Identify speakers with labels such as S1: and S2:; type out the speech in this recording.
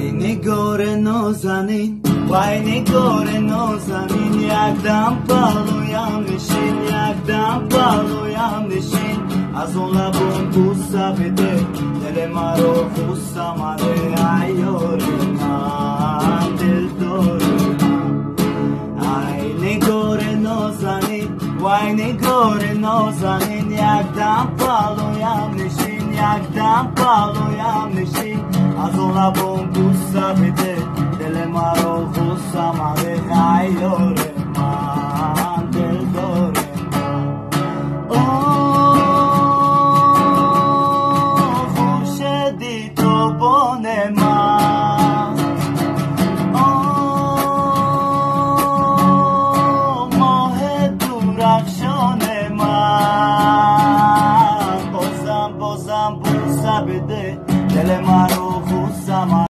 S1: نگار نازنین وای نگار نازنین یک دم پالویم نشین یک دم پالویم نشین از اون لبون بوسه بده دل مرا خوسته مده ای یاری من دل داری من ای نگار نازنین وای نگار نازنین یک دم پالویم نشین یک دم پالویم نشین از اون لبون بوسه بده دل مرا خوسته مده ای یاری